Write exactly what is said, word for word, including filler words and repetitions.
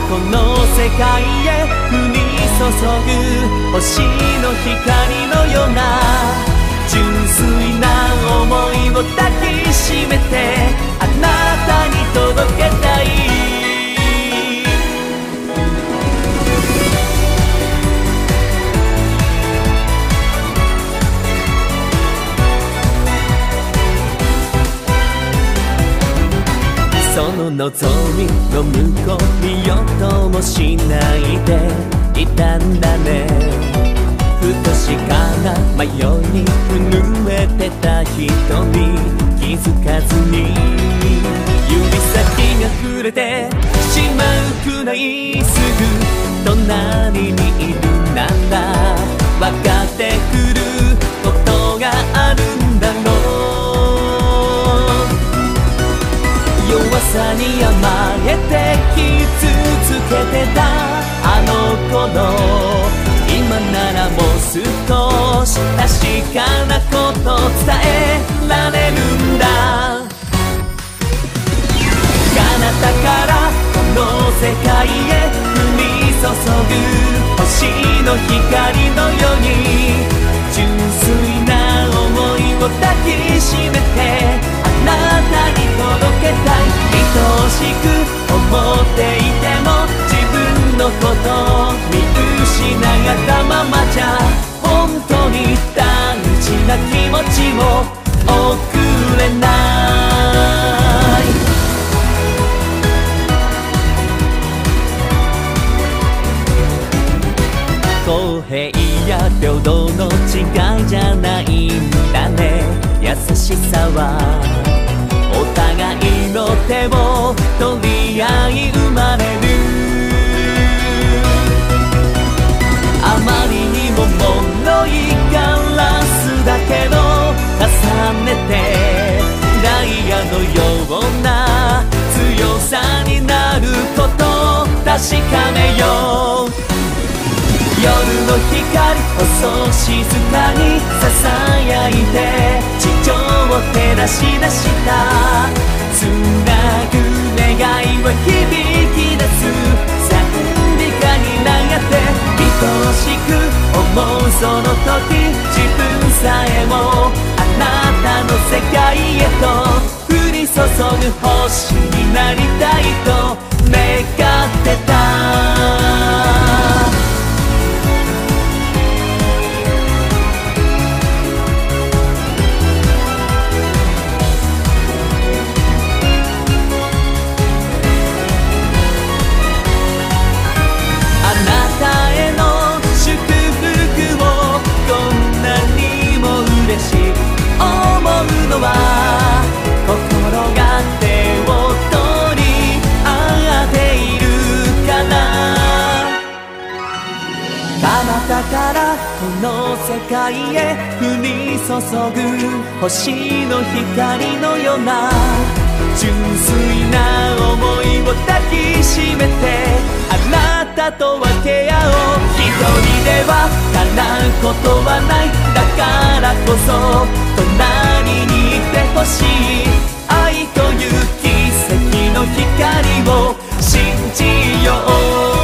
この世界へ降り注ぐ星の光のような純粋な想いを抱きしめてあなたに届けたい。その望みの向こう見ようともしないでいたんだね。ふとしかな迷いに震えてた瞳気づかずに指先が触れてしまうくらいすぐ隣にいるなら分かってくることがあるんだろう。弱さに甘えて傷つけてたあの頃今ならもう少し確かなこと伝えられるんだ。彼方からこの世界へ降り注ぐ星の光のように純粋な想いを抱きしめてあなたに届けたい。愛しく思っていても自分のこと見失ったままじゃ本当に大事な気持ちも送れない。公平や平等の違いじゃないんだね。優しさはお互いの手を取り合い生まれる。あまりにも脆いガラスだけど重ねてダイヤのような強さになること確かめよう。夜の光細静かにささやいて地上を照らし出したつなぐ願いは響き出す賛美歌になって愛しく思うその時自分さえもあなたの世界へと降り注ぐ星になりたいと願ってた。心が手を取り合っているから彼方からこの世界へ降り注ぐ星の光のような純粋な想いを抱きしめてあなたと分け合おう。一人では叶うことはないだからこそ隣にいてほしい。愛という奇跡の光を信じよう。